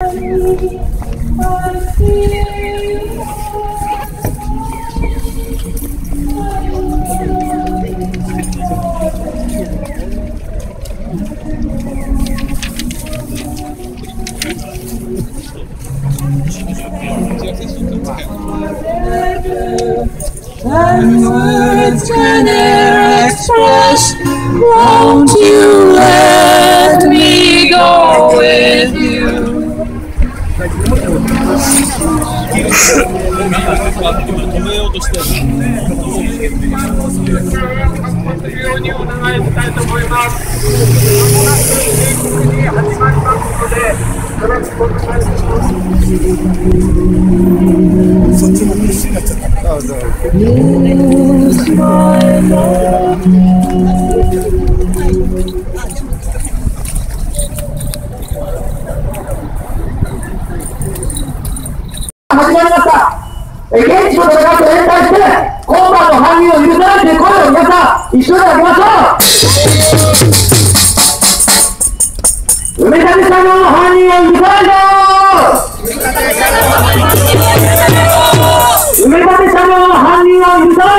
And words can ne'er express. Won't you let me go with you? Lose my love. 始まりました。現地の戦いと連帯して、今晩の犯人を許さないという声を皆さん、一緒に上げましょう。埋め立て作業の犯人を許さないぞ。埋め立て作業の犯人を許さない。